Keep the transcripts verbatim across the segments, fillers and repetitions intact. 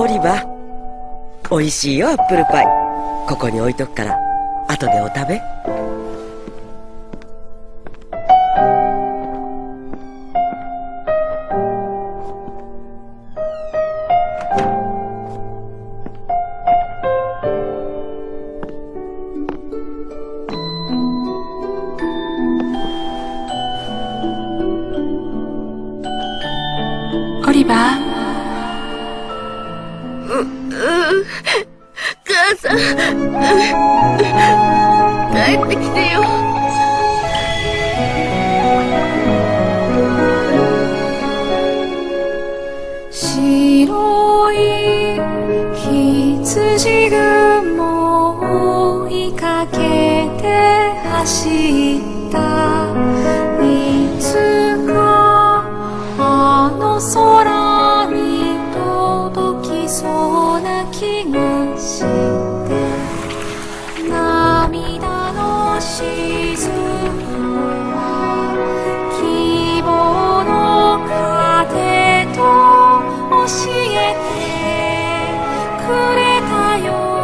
リバー、おいしいよアップルパイ。ここに置いとくから後でお食べ。 オリバー。 う、うん、母さん、帰ってきてよ。 白い羊雲を追いかけて走った。いつかあの空に届きそうな気がして涙の雫は希望の糧と教えてくれたよ。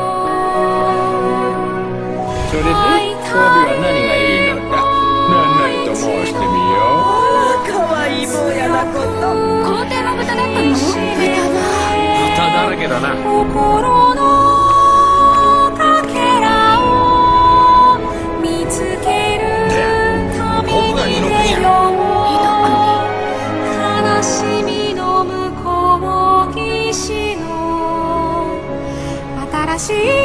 それで装備は何がいいのだ。何々と申してみよう。 かわいい坊やなこと。 皇帝の豚だったの？ 豚だらけだな。 心のかけらを見つける旅に出よう。悲しみの向こう岸の新しい